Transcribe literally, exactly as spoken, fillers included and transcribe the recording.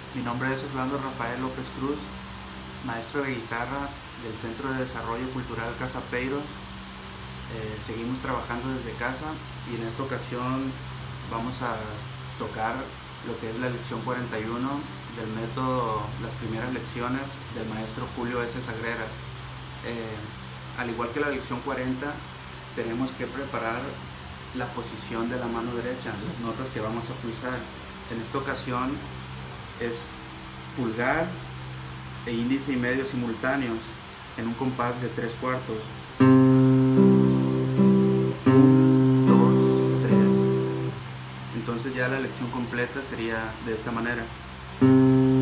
Mi nombre es Orlando Rafael López Cruz, maestro de guitarra del Centro de Desarrollo Cultural Casa Peiro. Eh, seguimos trabajando desde casa y en esta ocasión vamos a tocar lo que es la lección cuarenta y uno del método Las primeras lecciones del maestro Julio S. Sagreras. Eh, al igual que la lección cuarenta, tenemos que preparar la posición de la mano derecha, las notas que vamos a pulsar. En esta ocasión es pulgar e índice y medio simultáneos en un compás de tres cuartos. Dos, tres. Entonces ya la lección completa sería de esta manera.